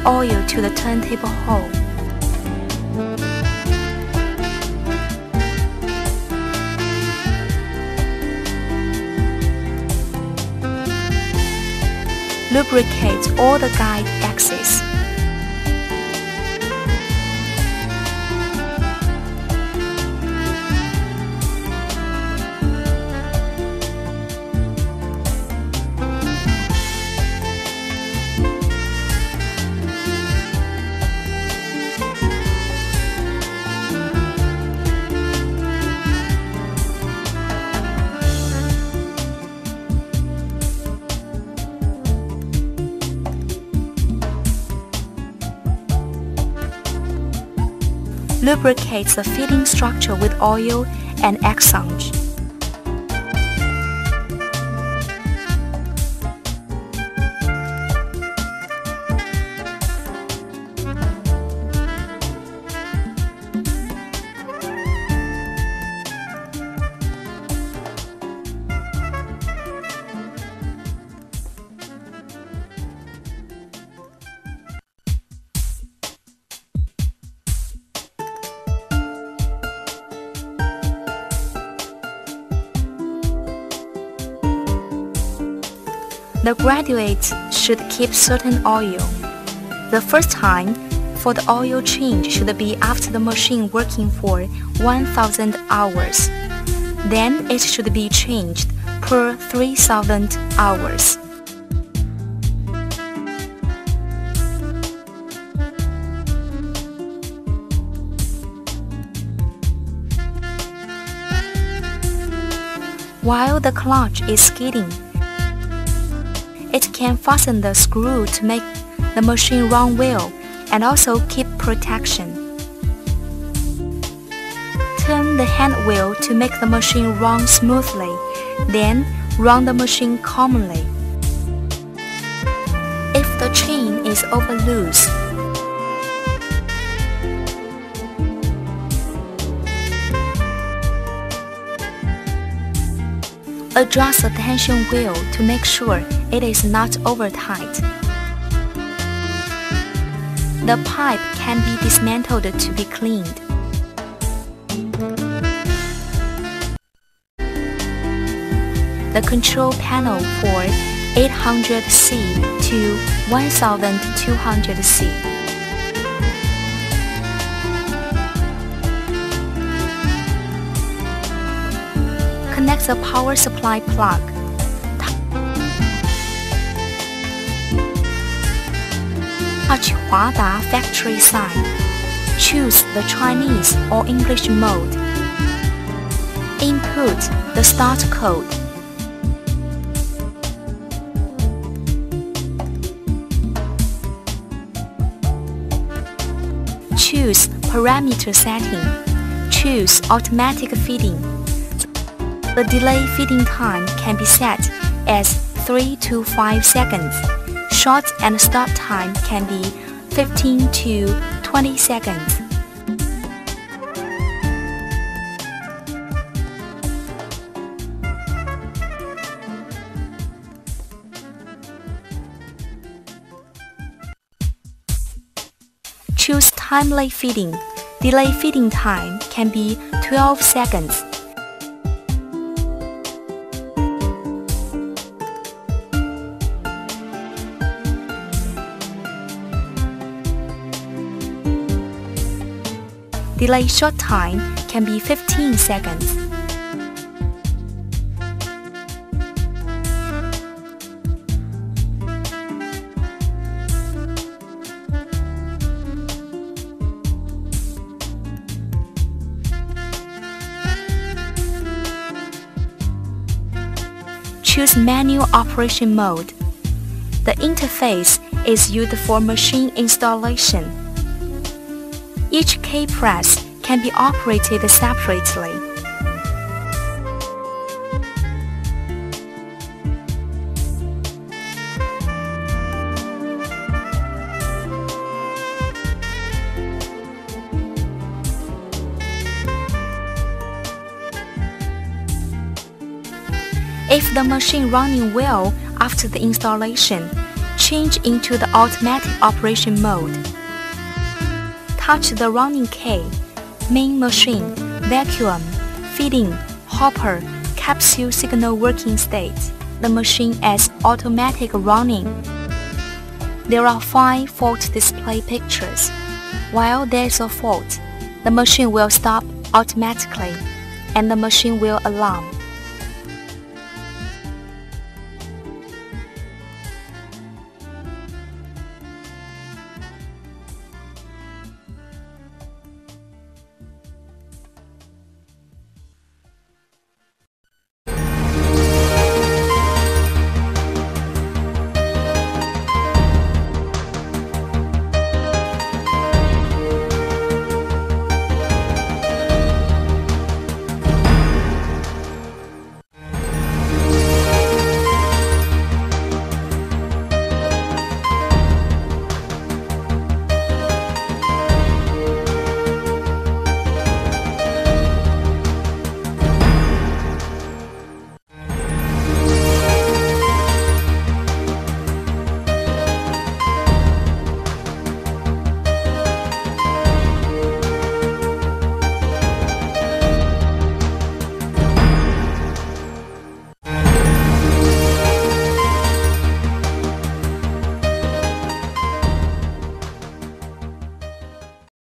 oil to the turntable hole. Lubricate all the guide axes. Lubricate the fitting structure with oil and exsange. The graduates should keep certain oil. The first time for the oil change should be after the machine working for 1000 hours. Then it should be changed per 3000 hours. While the clutch is skidding, it can fasten the screw to make the machine run well and also keep protection. Turn the hand wheel to make the machine run smoothly, then run the machine calmly. If the chain is over loose, adjust the tension wheel to make sure it is not over tight. The pipe can be dismantled to be cleaned. The control panel for 800C to 1200C. Connect the power supply plug. Touch Huada factory sign. Choose the Chinese or English mode. Input the start code. Choose parameter setting. Choose automatic feeding. The delay feeding time can be set as 3 to 5 seconds. Short and start time can be 15 to 20 seconds. Choose timely feeding. Delay feeding time can be 12 seconds. Delay short time can be 15 seconds. Choose manual operation mode. The interface is used for machine installation. Each K-press can be operated separately. If the machine running well after the installation, Change into the automatic operation mode. Touch the running key, main machine, vacuum, feeding, hopper, capsule signal working state. The machine is automatic running. There are 5 fault display pictures. While there is a fault, the machine will stop automatically and the machine will alarm.